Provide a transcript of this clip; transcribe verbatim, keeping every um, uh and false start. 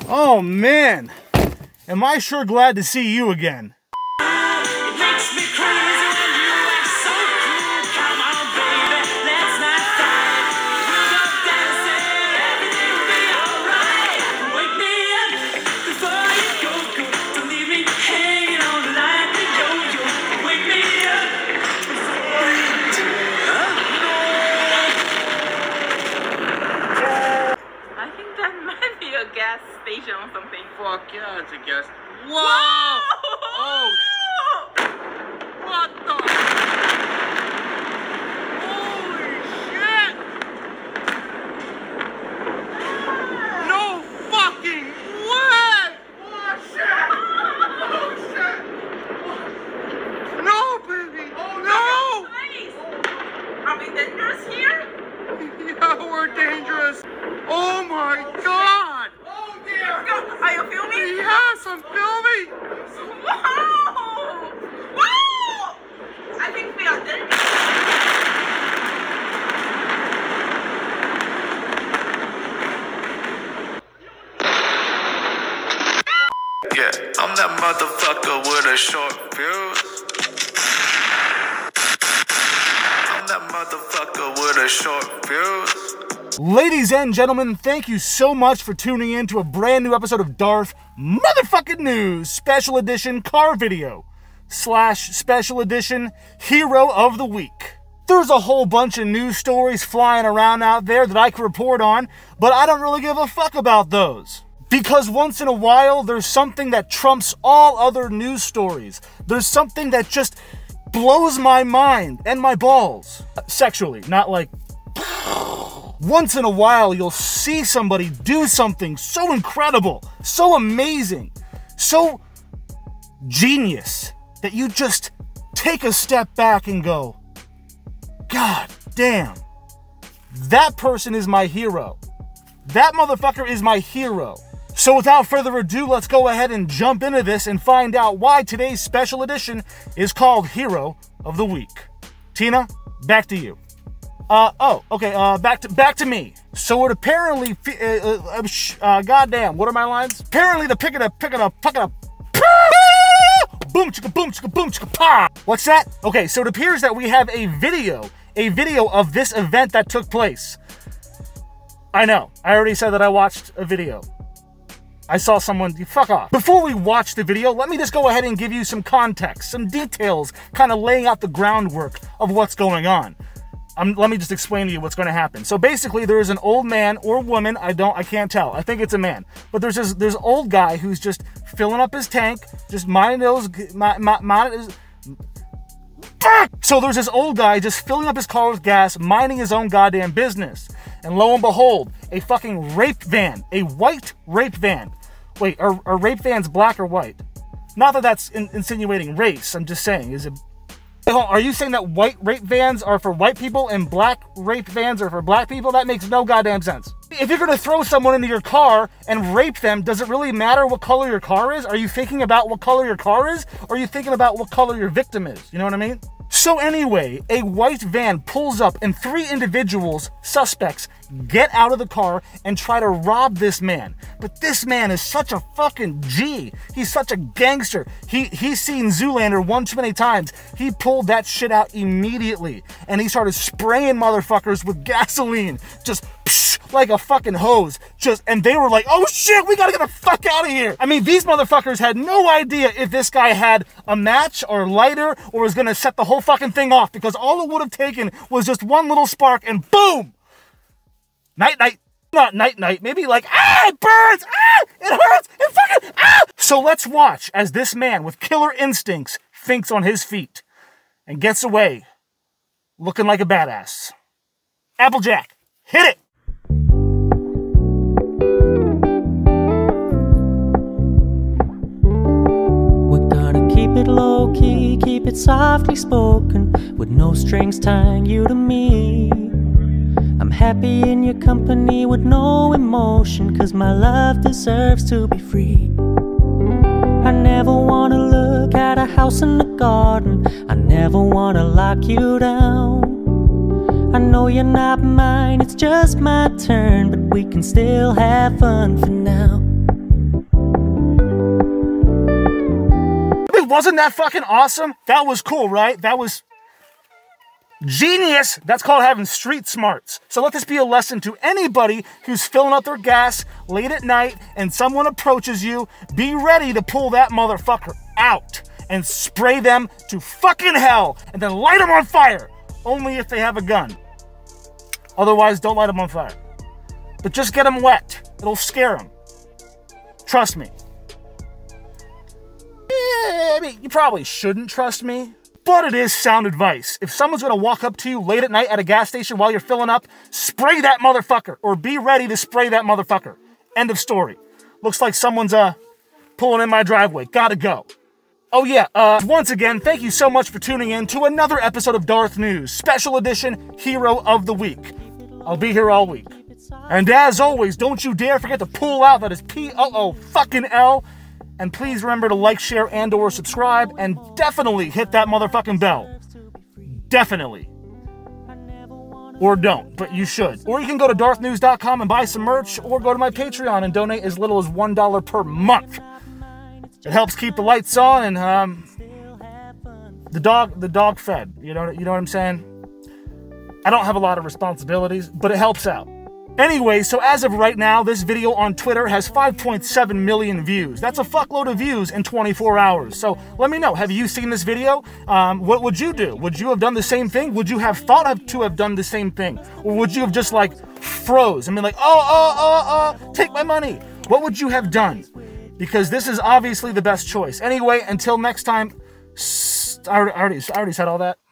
Oh man, am I sure glad to see you again. Gas station or something. Fuck yeah, it's a gas. Whoa! Whoa! Oh! What the? Holy shit! No fucking way! Oh shit! Oh shit! No, baby! Oh no! Nice. Are we dangerous here? Yeah, we're dangerous. Oh my god! Are you filming? Yes, I'm filming! Wow! Wow! I think we are dead. Yeah, I'm that motherfucker with a short fuse. I'm that motherfucker with a short fuse. Ladies and gentlemen, thank you so much for tuning in to a brand new episode of Darth Motherfucking News Special Edition Car Video slash Special Edition Hero of the Week. There's a whole bunch of news stories flying around out there that I could report on, but I don't really give a fuck about those. Because once in a while, there's something that trumps all other news stories. There's something that just blows my mind and my balls. Sexually, not like... Once in a while, you'll see somebody do something so incredible, so amazing, so genius, that you just take a step back and go, God damn, that person is my hero. That motherfucker is my hero. So without further ado, let's go ahead and jump into this and find out why today's special edition is called Hero of the Week. Tina, back to you. Uh, oh, okay, uh, back to, back to me. So it apparently, uh, uh, uh, goddamn, what are my lines? Apparently the pick it up, pick it up, pick it up, boom, chicka, boom, chicka, boom, chicka, pa. What's that? Okay, so it appears that we have a video, a video of this event that took place. I know, I already said that I watched a video. I saw someone, fuck off. Before we watch the video, let me just go ahead and give you some context, some details, kind of laying out the groundwork of what's going on. Um, let me just explain to you what's going to happen. So basically, there is an old man or woman. I don't, I can't tell. I think it's a man. But there's this, there's an old guy who's just filling up his tank, just minding those, mind, mind his. So there's this old guy just filling up his car with gas, minding his own goddamn business. And lo and behold, a fucking rape van, a white rape van. Wait, are, are rape vans black or white? Not that that's in, insinuating race. I'm just saying, is it? Are you saying that white rape vans are for white people and black rape vans are for black people? That makes no goddamn sense. If you're going to throw someone into your car and rape them, does it really matter what color your car is? Are you thinking about what color your car is? Or are you thinking about what color your victim is? You know what I mean? So anyway, a white van pulls up and three individuals, suspects, get out of the car and try to rob this man. But this man is such a fucking G. He's such a gangster. He he's seen Zoolander one too many times. He pulled that shit out immediately. And he started spraying motherfuckers with gasoline. Just psh, like a fucking hose. Just and they were like, oh shit, we gotta get the fuck out of here. I mean, these motherfuckers had no idea if this guy had a match or lighter or was gonna set the whole fucking thing off, because all it would have taken was just one little spark and boom! Night, night. Not night, night. Maybe like, ah, it burns! Ah, it hurts! It fucking, ah! So let's watch as this man with killer instincts thinks on his feet and gets away looking like a badass. Applejack, hit it! We're gonna keep it low-key, keep it softly spoken, with no strings tying you to me. I'm happy in your company with no emotion, 'cause my love deserves to be free. I never wanna look at a house in the garden, I never wanna lock you down. I know you're not mine, it's just my turn, but we can still have fun for now. wasn't that fucking awesome? That was cool, right? That was genius. That's called having street smarts. So let this be a lesson to anybody who's filling up their gas late at night and someone approaches you. Be ready to pull that motherfucker out and spray them to fucking hell and then light them on fire. Only if they have a gun. Otherwise, don't light them on fire. But just get them wet. It'll scare them. Trust me. Eh, I mean, you probably shouldn't trust me, but it is sound advice. If someone's gonna walk up to you late at night at a gas station while you're filling up, spray that motherfucker, or be ready to spray that motherfucker. End of story. Looks like someone's uh pulling in my driveway. Gotta go. Oh yeah, uh, once again, thank you so much for tuning in to another episode of Darth News, special edition Hero of the Week. I'll be here all week. And as always, don't you dare forget to pull out. That is P O O fucking L. And please remember to like, share, and or subscribe. And definitely hit that motherfucking bell. Definitely. Or don't, but you should. Or you can go to darth news dot com and buy some merch, or go to my Patreon and donate as little as one dollar per month. It helps keep the lights on and um, the dog the dog fed. You know, you know what I'm saying? I don't have a lot of responsibilities, but it helps out. Anyway, so as of right now, this video on Twitter has five point seven million views. That's a fuckload of views in twenty-four hours. So let me know, have you seen this video? Um, what would you do? Would you have done the same thing? Would you have thought of to have done the same thing? Or would you have just like froze and been like, oh, oh, oh, oh, take my money? What would you have done? Because this is obviously the best choice. Anyway, until next time, I already, I already said all that.